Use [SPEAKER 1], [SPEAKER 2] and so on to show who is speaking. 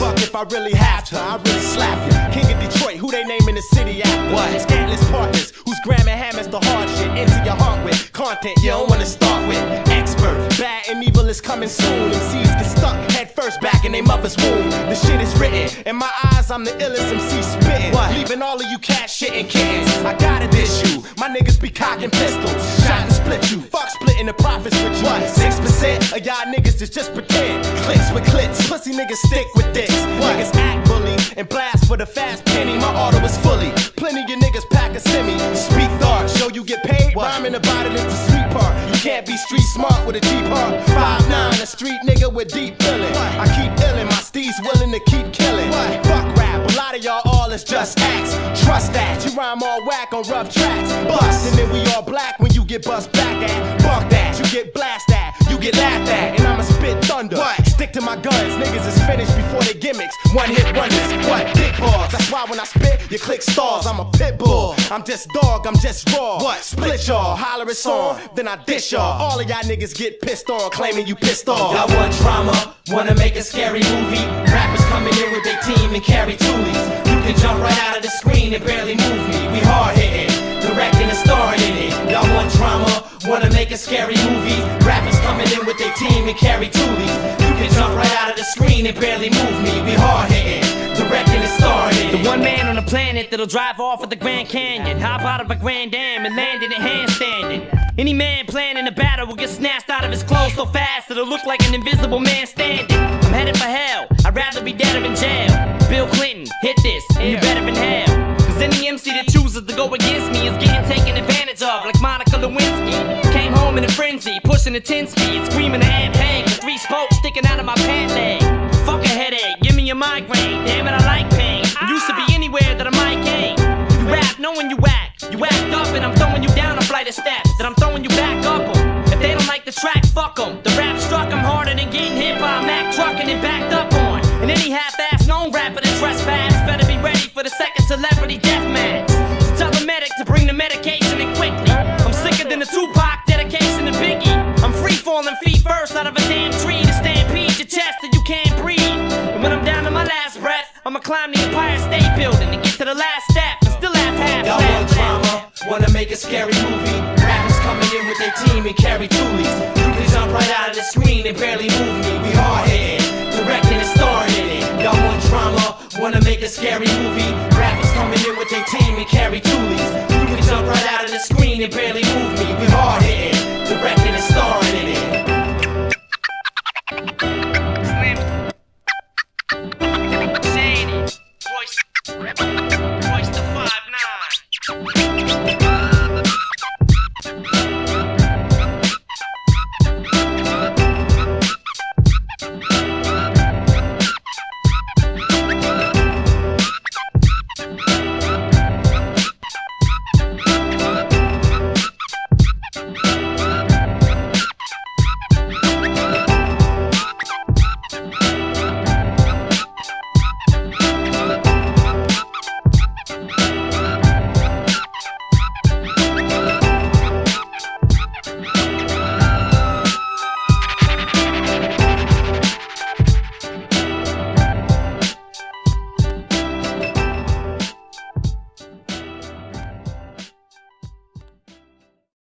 [SPEAKER 1] buck if I really have to. I really slap you. King of Detroit, who they name in the city after? What? Scantless partners, who's grammar hammers the hard shit into your heart with content you don't wanna start with. Expert, bad and evil is coming soon. MCs get stuck head first back in their mother's womb. The shit is written in my eyes. I'm the illest MC spitting. What? Leaving all of you cat shitting kittens. I gotta dish you. My niggas be cocking pistols, shot and split you. Fuck splitting the profits with you. What? 6% of y'all niggas just pretend. Clicks with clits, pussy niggas stick with dicks. What? Niggas act bully and blast for the fast penny. My auto is fully. Plenty of niggas pack a semi. Speak thought, show you get paid. What? Rhyming about it is the sweet part. You can't be street smart with a G part. 5'9", a street nigga with deep feeling. I keep illin', my steez willing to keep killing. Fuck rap, a lot of y'all all is just acts. Trust that, you rhyme all whack on rough tracks. Bust, and then we all black when you get bust back at. Fuck that, you get blast at, you get laughed at. And I'ma spit thunder. What? Stick to my guns, niggas is finished before they gimmicks. One hit wonders, what? Big balls, that's why when I spit, you click stars. I'm a pit bull, I'm just dog, I'm just raw. What? Split y'all, holler it's on, then I dish y'all. All of y'all niggas get pissed on, claiming you pissed off.
[SPEAKER 2] Y'all want drama, wanna make a scary movie. Rappers coming in with their team and carry toolies. You can jump right out of the screen and barely move me. We hard hitting, directing and starring in it. Y'all want drama, wanna make a scary movie. Rappers coming in with their team and carry toolies. You can jump right out of the screen and barely move me. We hard hitting, directing and starring in it.
[SPEAKER 3] The one man on the planet that'll drive off at the Grand Canyon, hop out of a Grand Dam and land in a handstanding. Any man planning a battle will get snatched out of his clothes so fast it'll look like an invisible man standing. I'm headed for hell, I'd rather be dead or in jail. Bill Clinton, hit this, and you better inhale. Cause any MC that chooses to go against me is getting taken advantage of, like Monica Lewinsky. Came home in a frenzy, pushing a 10-speed, screaming an amp hang with 3 spokes sticking out of my pant leg. Fuck a headache, give me a migraine, damn it I like pain. Used to be anywhere that I might gain. You rap knowing you act up and I'm throwing you down a flight of steps, then I'm throwing you back up 'em. If they don't like the track, fuck 'em. The rap struck 'em harder than getting hit by a Mack truck and then backed up on. And any half-ass known rapper that trespass better be ready for the second celebrity death match. So tell the medic to bring the medication in quickly. I'm sicker than the Tupac dedication to Biggie. I'm free falling feet first out of a damn tree to stampede your chest till you can't breathe. And when I'm down to my last breath, I'ma climb the Empire State Building and get to the last step and still have half.
[SPEAKER 2] Y'all want drama, wanna make a scary movie. Rappers coming in with their team and carry toolies. You can jump right out of the screen and barely move me. We hard hitting, directing and starring in it. Y'all want drama, wanna make a scary movie. Rappers coming in with their team and carry toolies. You can jump right out of the screen and barely move me. We hard hitting, directing and starring in it.